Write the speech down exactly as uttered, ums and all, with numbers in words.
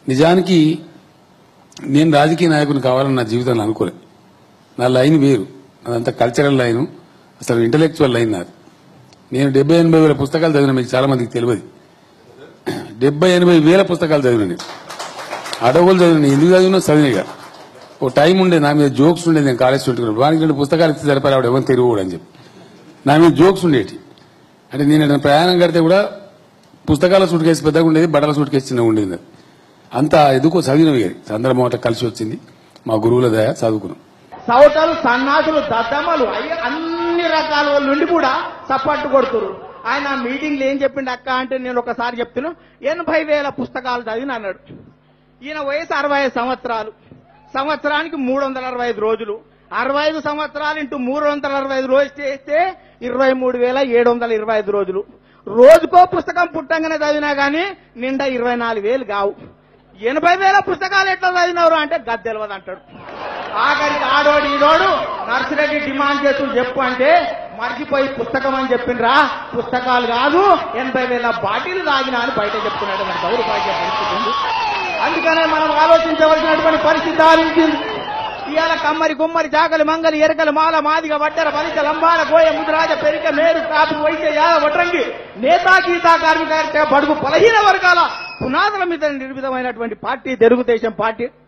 నిజానికి నేను రాజకీయ నాయకుని కావాలని నా జీవితంలో అనుకోలేదు. నా లైన్ వేరు, అదంతా కల్చరల్ లైన్, అసలు ఇంటలెక్చువల్ లైన్ నాది. నేను డెబ్బై ఎనభై వేల పుస్తకాలు చదివిన, మీకు చాలా మందికి తెలియదు. డెబ్బై ఎనభై వేల పుస్తకాలు చదివిన, నేను అడవులు చదివిన. ఎందుకు చదివినా చదివినగా ఓ టైం ఉండే, నా మీద జోక్స్ ఉండేది. నేను కాలేజ్ స్టూడెంట్, వానికి రెండు పుస్తకాలు ఇస్తే సరిపోయి ఆవిడ ఎవరు తిరుగుడు అని చెప్పి నా మీద జోక్స్ ఉండేటి. అంటే నేను ప్రయాణం కడితే కూడా పుస్తకాల సూట్ కేసు పెద్దగా ఉండేది, బట్టల సూట్ కేసు చిన్నగా ఉండేది. అంతా ఎందుకో చదివినవి చంద్రమోట కలిసి వచ్చింది. మా గురువుల దయ చదువుకున్నాం. సౌటలు, సన్నాసులు, దద్దమ్మలు అన్ని రకాల వాళ్ళ నుండి కూడా సపోర్ట్ కొడుతున్నారు. ఆయన మీటింగ్లో ఏం చెప్పిండు అక్క అంటే, నేను ఒకసారి చెప్తున్నా, ఎనభై వేల పుస్తకాలు చదివిన అన్నాడు. ఈయన వయసు అరవై ఐదు సంవత్సరాలు, సంవత్సరానికి మూడు వందల అరవై ఐదు రోజులు, అరవై ఐదు సంవత్సరాలు ఇంటూ మూడు వందల అరవై ఐదు రోజులు చేస్తే ఇరవై మూడు వేల ఏడు వందల ఇరవై ఐదు రోజులు. రోజుకో పుస్తకం పుట్టంగానే చదివినా గానీ నిండా ఇరవై నాలుగు వేలు కావు. ఎనభై వేల పుస్తకాలు ఎట్లా చదివినవరు అంటే గద్దెలవదు అంటాడు. ఆఖరికి ఆడోడు ఈడోడు నర్సిరెడ్డి డిమాండ్ చేస్తూ చెప్పు అంటే మర్చిపోయి పుస్తకం అని చెప్పిండ్రా, పుస్తకాలు కాదు ఎనభై వేల బాటిల్ తాగినా అని బయట చెప్తున్నాడు. మన దౌర్భాగ్య పరిస్థితి ఉంది. అందుకనే మనం ఆలోచించవలసినటువంటి పరిస్థితి ఆలోచించింది. ఇవాళ కమ్మరి, గుమ్మరి, చాకలి, మంగలి, ఎరకలు, మాల, మాదిగ, వడ్డెర, బలిత, లంబాల, గోయ, ముద్రాజ, పెరిక, మేరు, కాపు, వైద్య, యాద, వడ్రంగి, నేతా, గీతా, కార్మిక, బడుగు, బలహీన వర్గాల పునాదుల మీద నిర్మితమైనటువంటి పార్టీ తెలుగుదేశం పార్టీ.